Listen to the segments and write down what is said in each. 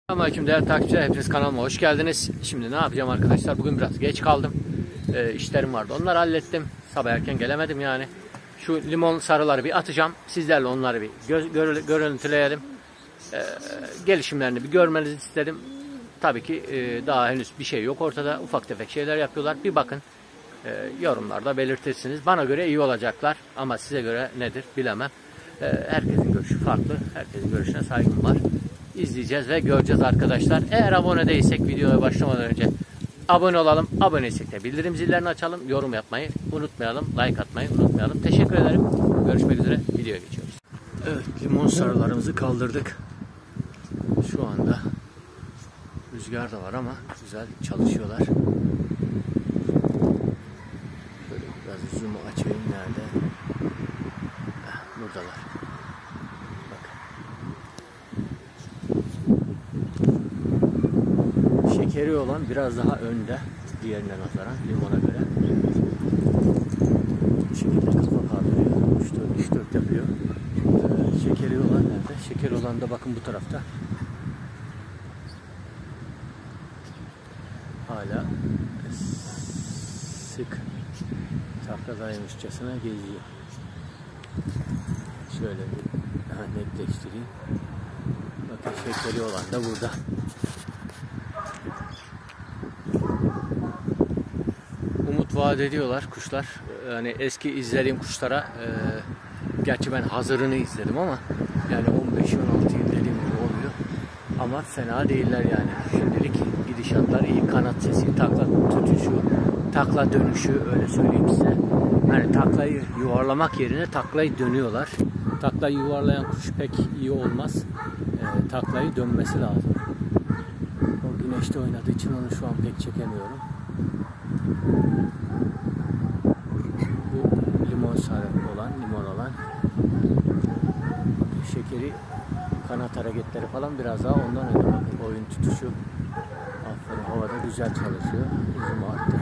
Selamünaleyküm değerli takipçiler, hepiniz kanalıma hoş geldiniz. Şimdi ne yapacağım arkadaşlar? Bugün biraz geç kaldım. İşlerim vardı, onları hallettim. Sabah erken gelemedim yani. Şu limon sarıları bir atacağım. Sizlerle onları bir görüntüleyelim. Gelişimlerini bir görmenizi istedim. Tabii ki daha henüz bir şey yok ortada. Ufak tefek şeyler yapıyorlar. Bir bakın. Yorumlarda belirtirsiniz. Bana göre iyi olacaklar. Ama size göre nedir bilemem. Herkesin görüşü farklı. Herkesin görüşüne saygım var. İzleyeceğiz ve göreceğiz arkadaşlar. Eğer abone değilsek videoya başlamadan önce abone olalım. Aboneysek de bildirim zillerini açalım. Yorum yapmayı unutmayalım. Like atmayı unutmayalım. Teşekkür ederim. Görüşmek üzere. Videoya geçiyoruz. Evet, limon sarılarımızı kaldırdık. Şu anda rüzgar da var ama güzel çalışıyorlar. Böyle biraz zoom'u açayım. Nerede? Buradalar. Şekeri olan biraz daha önde diğerine nazaran, limona göre. Bu şekilde kafa kaldırıyor. 3-4 yapıyor. Şekeri olan nerede? Şekeri olan da bakın bu tarafta. Hala sık takladaymışçasına geziyor. Şöyle bir netleştireyim. Bakın şekeri olan da burada. Umut vaat ediyorlar kuşlar. Yani eski izlediğim kuşlara gerçi ben hazırını izledim ama yani 15-16 yıl dediğim gibi oluyor. Ama fena değiller yani. Şimdilik gidişatlar iyi. Kanat sesi, takla tutuşu, takla dönüşü, öyle söyleyeyim size. Yani taklayı yuvarlamak yerine taklayı dönüyorlar. Taklayı yuvarlayan kuş pek iyi olmaz. Taklayı dönmesi lazım. O güneşte oynadığı için onu şu an pek çekemiyorum. Bu limon sarı olan, limon olan. Şekeri, kanat hareketleri falan biraz daha ondan önce. Bakın oyun tutuşu. Aferin, havada güzel çalışıyor. Uzun arttı.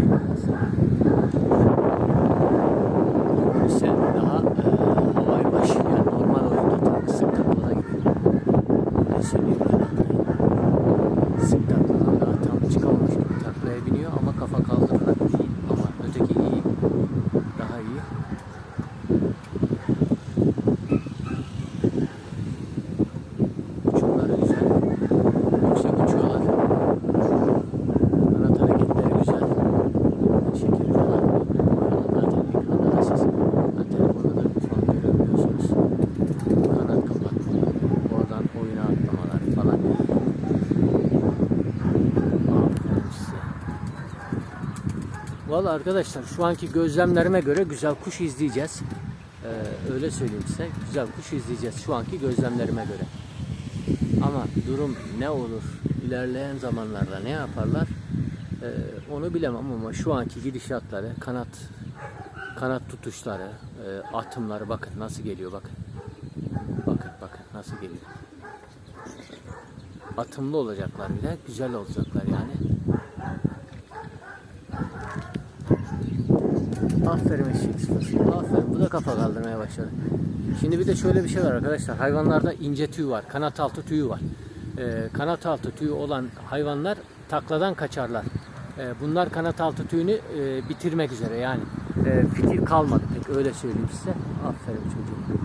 İşte daha havayı baş, yani normal oyunda sık taklada gibi. Ne söyleyeyim ben anlayayım. Sık takladan daha tam çıkamamış gibi taklaya biniyor ama kafa kaldırarak değil. Ama öteki iyi. Daha iyi. Uçumları güzel. Yüksek uçuyorlar. Kanat hareketleri güzel. Şekeri falan. Zaten ekranda da siz telefonda da şu an görebiliyorsunuz. Kanat kapatmaları, oradan oyuna atlamaları falan. Aferin size. Valla arkadaşlar, şu anki gözlemlerime göre güzel kuş izleyeceğiz. Öyle söyleyeyim size. Güzel kuş izleyeceğiz şu anki gözlemlerime göre. Ama durum ne olur, ilerleyen zamanlarda ne yaparlar onu bilemem ama şu anki gidişatları, kanat tutuşları, atımları bakın nasıl geliyor, bakın. Bakın nasıl geliyor. Atımlı olacaklar bile, güzel olacaklar yani. Aferin eşek sıfası. Aferin. Bu da kafa kaldırmaya başladı. Şimdi bir de şöyle bir şey var arkadaşlar. Hayvanlarda ince tüy var. Kanat altı tüyü var. Kanat altı tüyü olan hayvanlar takladan kaçarlar. Bunlar kanat altı tüyünü bitirmek üzere yani. Fitil kalmadı pek, öyle söyleyeyim size. Aferin çocuğum.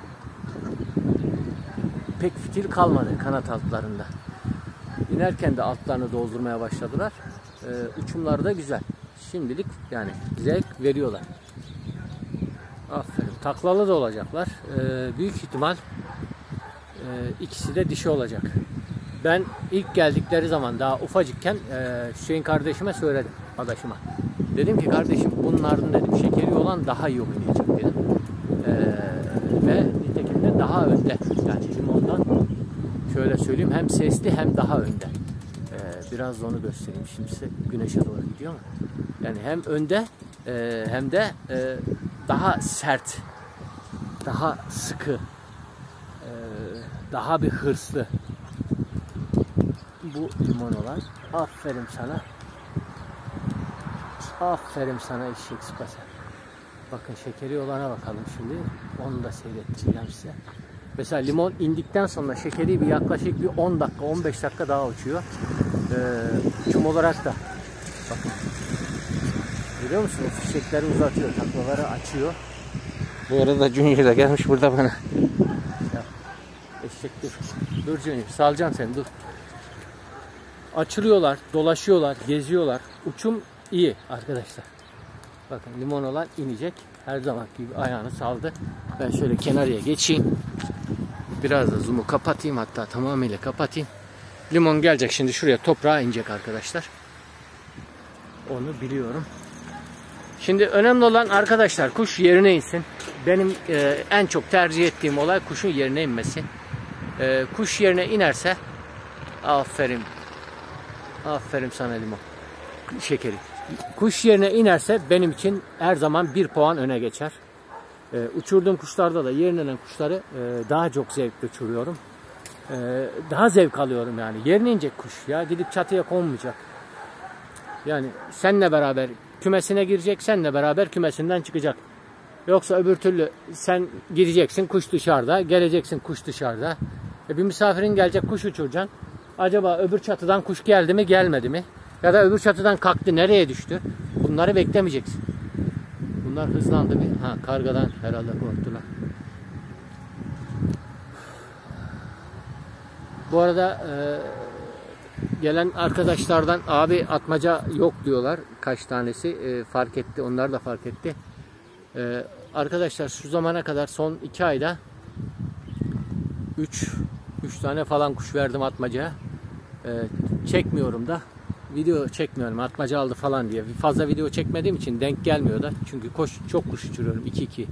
Pek fitil kalmadı kanat altlarında. İnerken de altlarını doldurmaya başladılar. Uçumları da güzel. Şimdilik yani zevk veriyorlar. Aferin. Taklalı da olacaklar. Büyük ihtimal ikisi de dişi olacak. Ben ilk geldikleri zaman daha ufacıkken Hüseyin kardeşime söyledim, adaşıma. Dedim ki kardeşim, bunların dedim şekeri olan daha iyi oynayacak dedim. Ve nitekim de daha önde. Yani limondan şöyle söyleyeyim, hem sesli hem daha önde. Biraz da onu göstereyim şimdi size. Güneşe doğru gidiyor ama. Yani hem önde hem de daha sert, daha sıkı, daha bir hırslı. Bu limon olan. Aferin sana. Aferin sana eşek sıpası. Bakın şekeri olana bakalım şimdi. Onu da seyrettireceğim size. Mesela limon indikten sonra şekeri bir yaklaşık bir 10 dakika 15 dakika daha uçuyor. Uçum olarak da bakın. Görüyor musunuz? Çiçekleri uzatıyor, taklaları açıyor. Bu arada Junior da gelmiş burada bana. Ya, eşek dur. Dur Junior, salacağım seni, dur. Açılıyorlar, dolaşıyorlar, geziyorlar. Uçum iyi arkadaşlar. Bakın limon olan inecek. Her zaman gibi ayağını saldı. Ben şöyle kenarıya geçeyim. Biraz da zoom'u kapatayım, hatta tamamıyla kapatayım. Limon gelecek şimdi şuraya, toprağa inecek arkadaşlar. Onu biliyorum. Şimdi önemli olan arkadaşlar kuş yerine insin. Benim en çok tercih ettiğim olay kuşun yerine inmesi. Kuş yerine inerse aferin. Aferin sana limon. Şekeri. Kuş yerine inerse benim için her zaman 1 puan öne geçer. Uçurduğum kuşlarda da yerine inen kuşları daha çok zevkle uçuruyorum. Daha zevk alıyorum yani. Yerine inecek kuş ya, gidip çatıya konmayacak. Yani seninle beraber kümesine girecek, seninle beraber kümesinden çıkacak. Yoksa öbür türlü sen gireceksin, kuş dışarıda, geleceksin, kuş dışarıda. Bir misafirin gelecek, kuş uçuracaksın. Acaba öbür çatıdan kuş geldi mi, gelmedi mi? Ya da öbür çatıdan kalktı, nereye düştü? Bunları beklemeyeceksin. Bunlar hızlandı bir. Ha, kargadan herhalde korktular. Bu arada gelen arkadaşlardan abi atmaca yok diyorlar. Kaç tanesi fark etti. Onlar da fark etti. Arkadaşlar şu zamana kadar son 2 ayda 3 tane falan kuş verdim atmacaya. Çekmiyorum da. Video çekmiyorum. Atmaca aldı falan diye. Fazla video çekmediğim için denk gelmiyor da. Çünkü çok kuş uçuruyorum. 2-2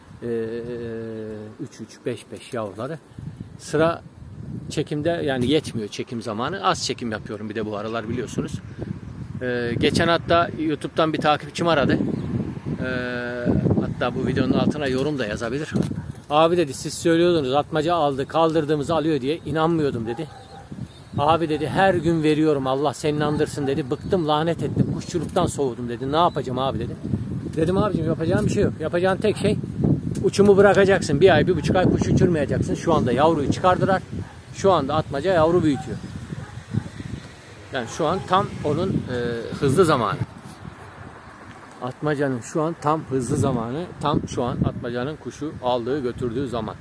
3-3 5-5 yavruları. Sıra çekimde yani yetmiyor çekim zamanı. Az çekim yapıyorum bir de bu aralar, biliyorsunuz. Geçen hatta YouTube'dan bir takipçim aradı. Hatta bu videonun altına yorum da yazabilir. Abi dedi, siz söylüyordunuz atmaca aldı, kaldırdığımızı alıyor diye, inanmıyordum dedi. Abi dedi, her gün veriyorum, Allah seni inandırsın dedi. Bıktım, lanet ettim, kuşçuluktan soğudum dedi. Ne yapacağım abi dedi. Dedim abicim, yapacağım bir şey yok. Yapacağın tek şey uçumu bırakacaksın. 1 ay 1,5 ay kuş uçurmayacaksın. Şu anda yavruyu çıkardılar. Şu anda atmaca yavru büyütüyor. Yani şu an tam onun hızlı zamanı. Atmacanın şu an tam hızlı zamanı. Tam şu an atmacanın kuşu aldığı götürdüğü zaman.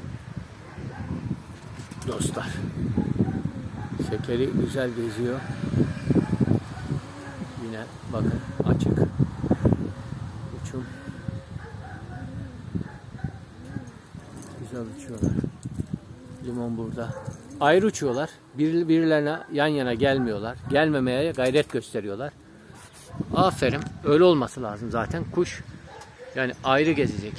Dostlar. Şekeri güzel geziyor. Yine bakın açık. Uçum. Güzel uçuyorlar. Limon burada. Ayrı uçuyorlar. Birbirlerine yan yana gelmiyorlar. Gelmemeye gayret gösteriyorlar. Aferin. Öyle olması lazım zaten. Kuş yani ayrı gezecek.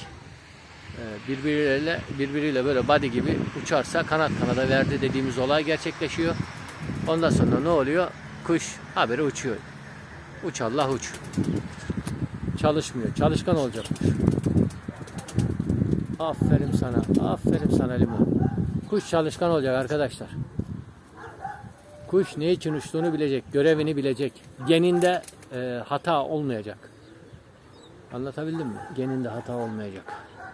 Birbiriyle böyle body gibi uçarsa kanat kanada verdi dediğimiz olay gerçekleşiyor. Ondan sonra ne oluyor? Kuş habire uçuyor. Uç Allah uç. Çalışmıyor. Çalışkan olacak kuş. Aferin sana. Aferin sana limon. Kuş çalışkan olacak arkadaşlar. Kuş ne için uçtuğunu bilecek. Görevini bilecek. Geninde hata olmayacak. Anlatabildim mi? Geninde hata olmayacak.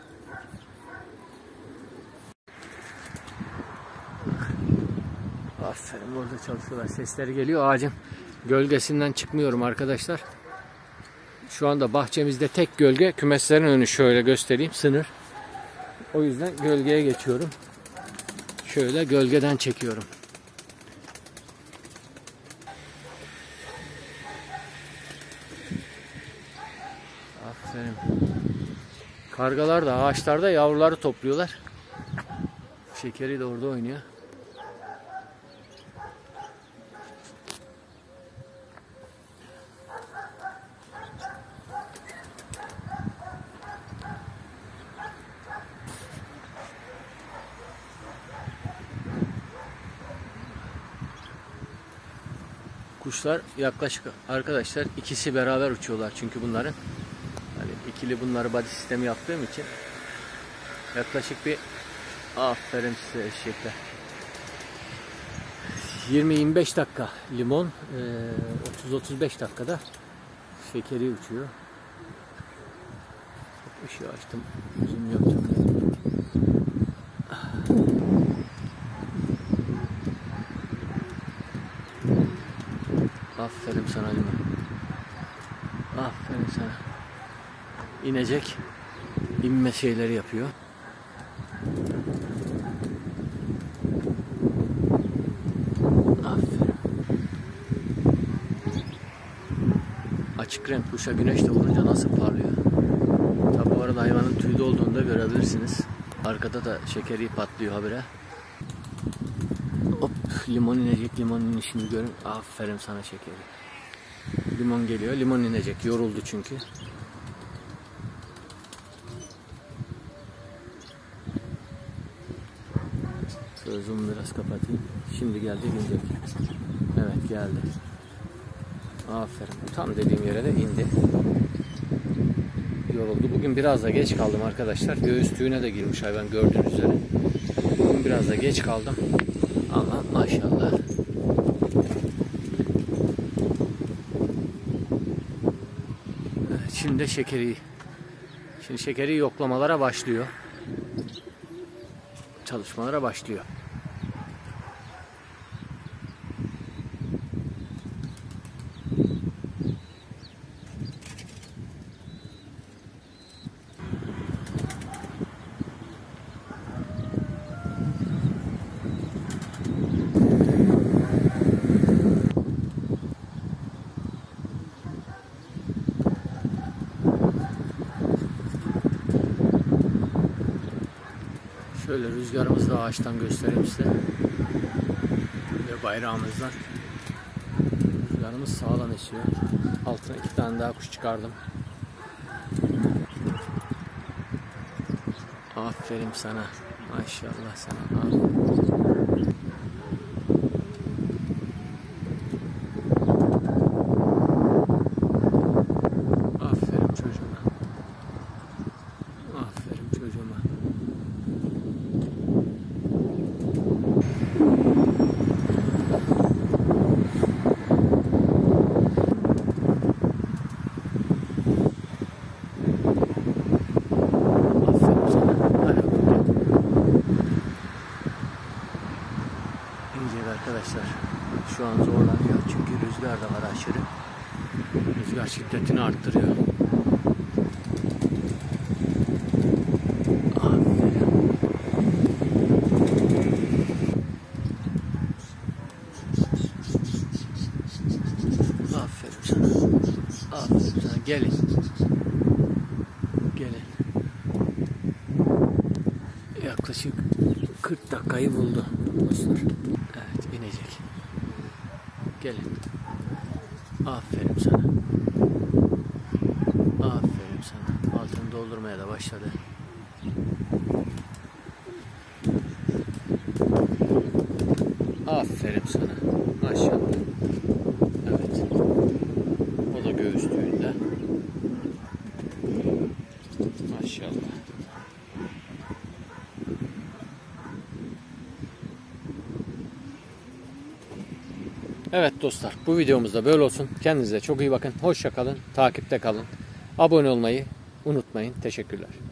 Aferin, burada çalışıyorlar. Sesleri geliyor. Ağacın gölgesinden çıkmıyorum arkadaşlar. Şu anda bahçemizde tek gölge. Kümeslerin önü şöyle göstereyim. Sınır. O yüzden gölgeye geçiyorum. Şöyle gölgeden çekiyorum. Aferin. Kargalar da ağaçlarda yavruları topluyorlar. Şekeri de orada oynuyor. Kuşlar yaklaşık arkadaşlar ikisi beraber uçuyorlar çünkü bunların hani ikili bunları body sistemi yaptığım için yaklaşık bir aferin size eşekler 20-25 dakika limon 30-35 dakikada şekeri uçuyor. Işığı açtım, zoom yapacağım. Aferin sana limon. Aferin sana. İnecek. İnme şeyleri yapıyor. Aferin. Açık renk kuşa güneş de vurunca nasıl parlıyor. Tabi bu arada hayvanın tüyde olduğunu da görebilirsiniz. Arkada da şekeri patlıyor habire. Hop, limon inecek. Limon inişini görün. Aferin sana şekeri. Limon geliyor. Limon inecek. Yoruldu çünkü. Şöyle zoom'u biraz kapatayım. Şimdi geldi inecek. Evet geldi. Aferin. Tam dediğim yere de indi. Yoruldu. Bugün biraz da geç kaldım arkadaşlar. Göğüs tüyüne de girmiş hayvan gördüğünüz üzere. Bugün biraz da geç kaldım. Ama maşallah. Evet, şimdi şekeri yoklamalara başlıyor. Çalışmalara başlıyor. Şöyle rüzgarımızı da ağaçtan göstereyim size. Ve bayrağımızdan. Rüzgarımız sağlam esiyor. Altına 2 tane daha kuş çıkardım. Aferin sana. Maşallah sana. Aferin. Aferin çocuğuma. Aferin çocuğuma. Arkadaşlar şu an zorlanıyor çünkü rüzgar da var aşırı. Rüzgar şiddetini arttırıyor. Aferin. Aferin sana. Aferin sana. Gelin. Gelin. Yaklaşık 40 dakikayı buldu dostlar. Evet, inecek. Gelin. Aferin sana. Aferin sana. Altını doldurmaya da başladı. Aferin sana. Maşallah. Evet. O da göğüs tüyünde. Maşallah. Evet dostlar, bu videomuzda böyle olsun. Kendinize çok iyi bakın. Hoşça kalın. Takipte kalın. Abone olmayı unutmayın. Teşekkürler.